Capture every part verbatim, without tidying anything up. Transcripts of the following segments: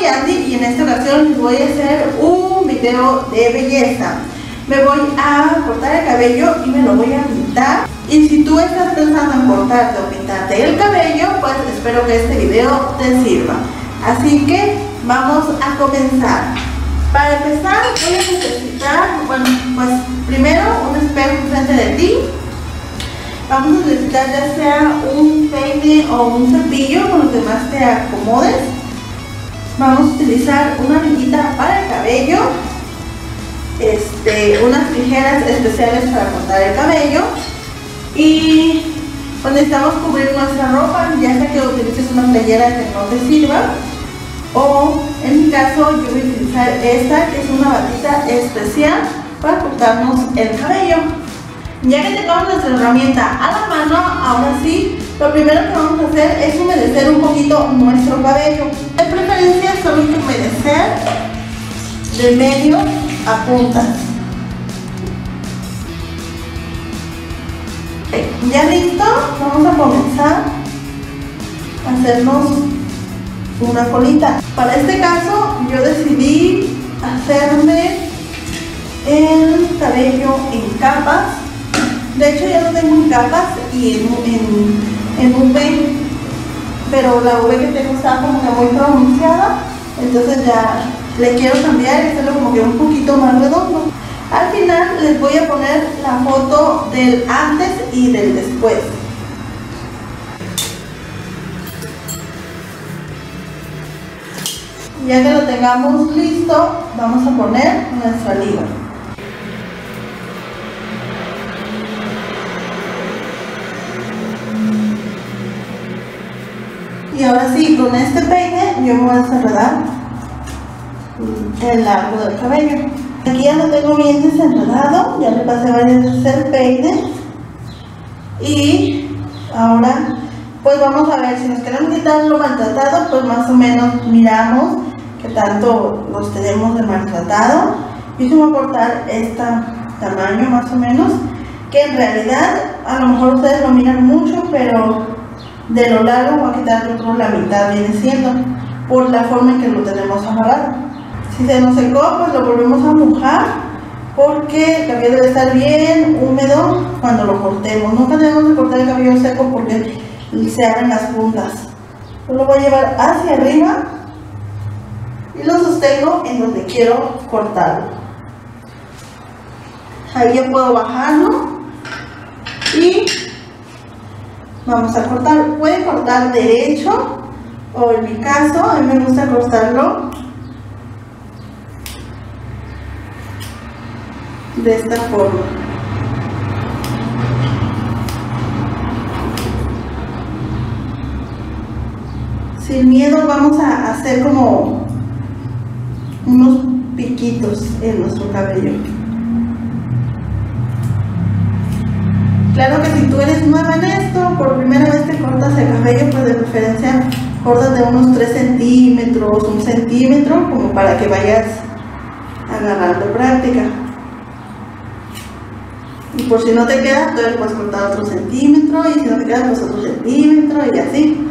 Andy y en esta ocasión les voy a hacer un video de belleza. Me voy a cortar el cabello y me lo voy a pintar. Y si tú estás pensando en cortarte o pintarte el cabello, pues espero que este video te sirva. Así que vamos a comenzar. Para empezar voy a necesitar, bueno, pues primero un espejo enfrente de ti. Vamos a necesitar ya sea un peine o un cepillo con lo que más te acomodes. Vamos a utilizar una liguita para el cabello, este, unas tijeras especiales para cortar el cabello y pues necesitamos cubrir nuestra ropa, ya sea que utilices una playera que no te sirva o en mi caso yo voy a utilizar esta que es una batita especial para cortarnos el cabello. Ya que tengamos nuestra herramienta a la mano, ahora sí, lo primero que vamos a hacer es humedecer un poquito nuestro cabello. De preferencia solo hay que humedecer de medio a puntas. Ya listo, vamos a comenzar a hacernos una colita. Para este caso yo decidí hacerme el cabello en capas. De hecho ya lo tengo en capas y en, en, en V, pero la V que tengo está como que muy pronunciada, entonces ya le quiero cambiar y hacerlo como que un poquito más redondo. Al final les voy a poner la foto del antes y del después. Ya que lo tengamos listo, vamos a poner nuestra liga. Y ahora sí, con este peine yo me voy a desenredar el largo del cabello. Aquí ya lo tengo bien desenredado, ya le pasé varias veces el peine. Y ahora pues vamos a ver, si nos queremos quitar lo maltratado, pues más o menos miramos que tanto los tenemos de maltratado. Yo voy a cortar este tamaño más o menos, que en realidad a lo mejor ustedes lo miran mucho, pero de lo largo voy a quitarle por la mitad, viene siendo por la forma en que lo tenemos amarrado. Si se nos secó, pues lo volvemos a mojar, porque el cabello debe estar bien húmedo cuando lo cortemos. Nunca debemos de cortar el cabello seco porque se abren las puntas. Yo lo voy a llevar hacia arriba y lo sostengo en donde quiero cortarlo. Ahí ya puedo bajarlo y vamos a cortar. Puede cortar derecho o en mi caso, a mí me gusta cortarlo de esta forma. Sin miedo vamos a hacer como unos piquitos en nuestro cabello. Claro que si tú eres nueva en esto, por primera vez te cortas el cabello, pues de preferencia cortas de unos tres centímetros, un centímetro, como para que vayas agarrando práctica. Y por si no te queda, tú le puedes cortar otro centímetro, y si no te queda, pues otro centímetro, y así.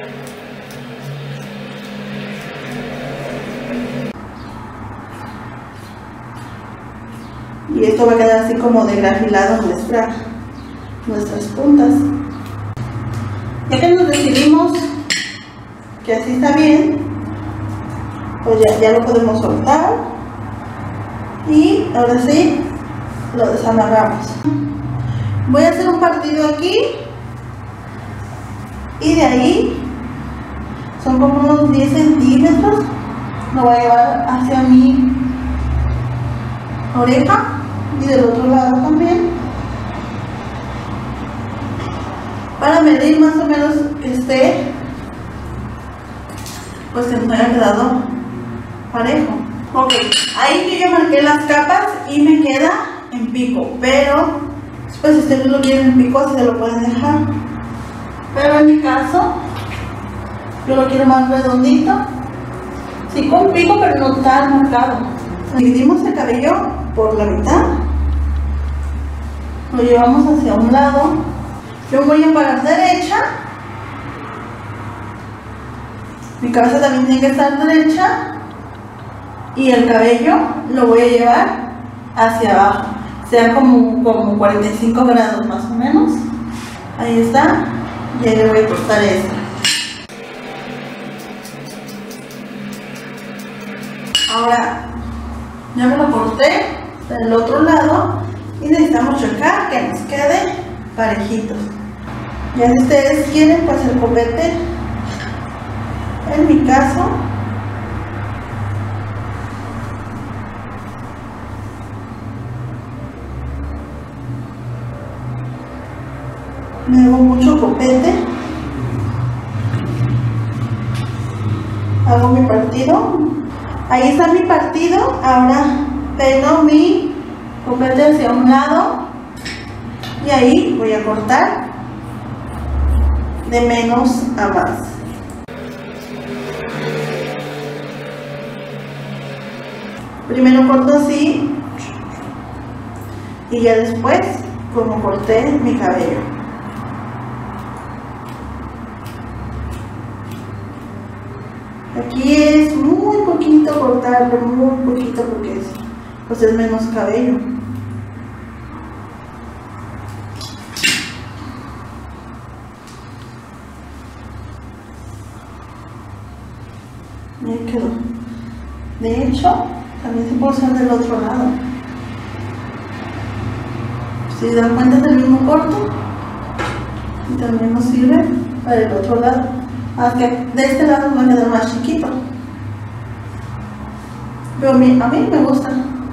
Y esto va a quedar así como degrafilado nuestra nuestras puntas. Ya que nos decidimos que así está bien, pues ya, ya lo podemos soltar y ahora sí lo desamarramos. Voy a hacer un partido aquí y de ahí son como unos diez centímetros, lo voy a llevar hacia mi oreja y del otro lado también, para medir más o menos que esté, pues que nos haya quedado parejo. Ok, ahí que yo marqué las capas y me queda en pico, pero pues si ustedes lo quieren en pico, así se lo pueden dejar, pero en mi caso yo lo quiero más redondito, sí, con pico pero no tan marcado. Dividimos el cabello por la mitad, lo llevamos hacia un lado. Yo voy a parar derecha, mi cabeza también tiene que estar derecha y el cabello lo voy a llevar hacia abajo, sea como, como cuarenta y cinco grados más o menos. Ahí está, y ahí le voy a cortar esta. Ahora ya me lo corté del otro lado y necesitamos checar que nos quede parejitos. Ya si ustedes quieren, pues el copete, en mi caso, me hago mucho copete, hago mi partido, ahí está mi partido. Ahora peino mi copete hacia un lado y ahí voy a cortar de menos a más. Primero corto así y ya después como corté mi cabello. Aquí es muy poquito cortarlo, muy poquito, porque es, pues es menos cabello. Me quedó. De hecho, también se puede usar del otro lado. Si se dan cuenta, es el mismo corte y también nos sirve para el otro lado. Aunque de este lado nos va a quedar más chiquito, pero a mí, a mí me gusta.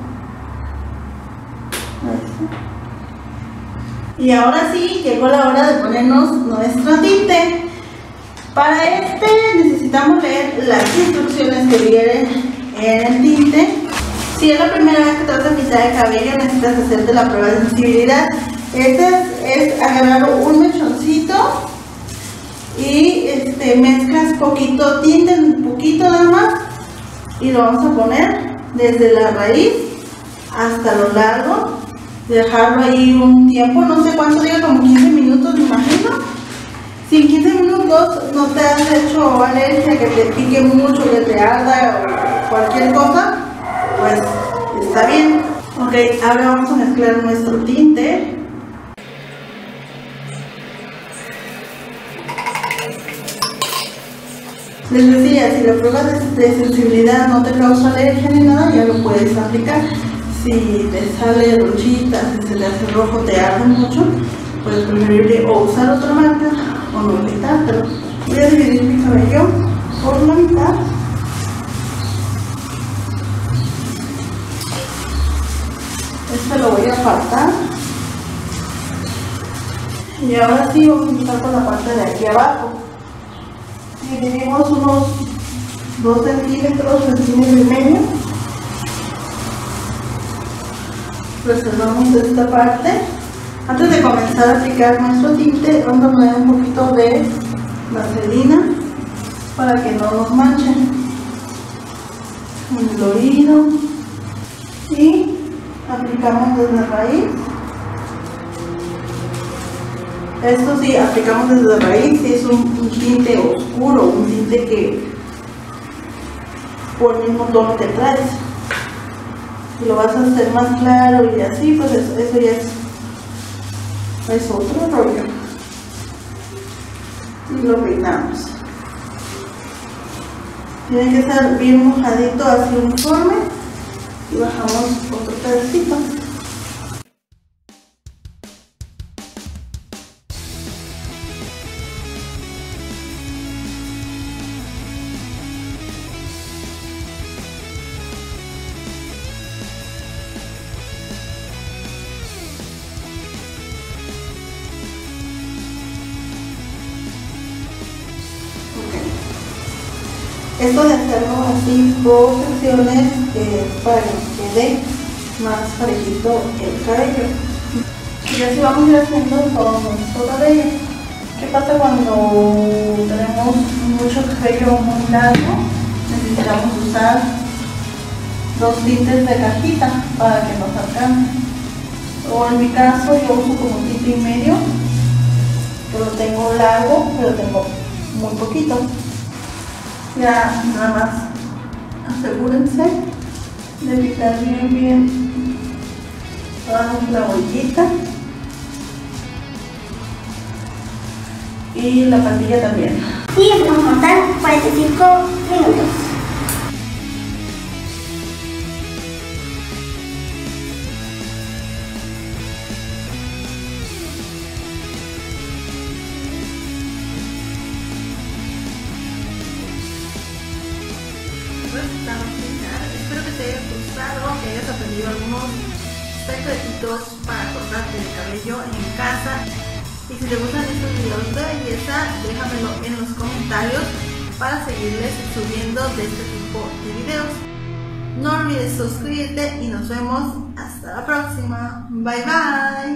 Y ahora sí, llegó la hora de ponernos nuestro tinte. Para este necesitamos leer las instrucciones que vienen en el tinte. Si es la primera vez que te vas a pintar el cabello, necesitas hacerte la prueba de sensibilidad. Este es, es agarrar un mechoncito y este, mezclas poquito tinte, un poquito nada más, y lo vamos a poner desde la raíz hasta lo largo, dejarlo ahí un tiempo, no sé cuánto diga, como quince minutos me imagino. Si en quince minutos no te has hecho alergia, que te pique mucho, que te arda o cualquier cosa, pues está bien. Ok, ahora vamos a mezclar nuestro tinte. Les decía, si la prueba de, de sensibilidad no te causa alergia ni nada, ya lo puedes aplicar. Si te sale ronchita, si se te hace rojo, te arde mucho, pues preferible o usar otra marca o no quitártelo. Voy a dividir mi cabello por la mitad. Este lo voy a apartar. Y ahora sí vamos a empezar con la parte de aquí abajo. Dividimos unos dos centímetros, centímetro y medio. Reservamos esta parte. Antes de comenzar a aplicar nuestro tinte, vamos a poner un poquito de vaselina para que no nos manche. Un florido. Y aplicamos desde la raíz. Esto sí, aplicamos desde la raíz, si es un, un tinte oscuro, un tinte que por el mismo tono que traes. Si lo vas a hacer más claro y así, pues eso, eso ya es, es otro rollo. Y lo peinamos. Tiene que estar bien mojadito, así uniforme. Y bajamos otro pedacito. Esto de hacerlo así por secciones es para que nos quede más parejito el cabello. Y así vamos a ir haciendo todo nuestro cabello. ¿Qué pasa cuando tenemos mucho cabello muy largo? Necesitamos usar dos tintes de cajita para que nos alcance. O en mi caso yo uso como tinte y medio, que lo tengo largo, pero tengo muy poquito. Ya nada más asegúrense de picar bien, bien toda nuestra bollita. Y la patilla también. Y empezamos a montar cuarenta y cinco minutos. Resultado final. Espero que te haya gustado, que hayas aprendido algunos secretitos para cortarte el cabello en casa. Y si te gustan estos videos de belleza, déjamelo en los comentarios para seguirles subiendo de este tipo de videos. No olvides suscribirte y nos vemos hasta la próxima. Bye bye.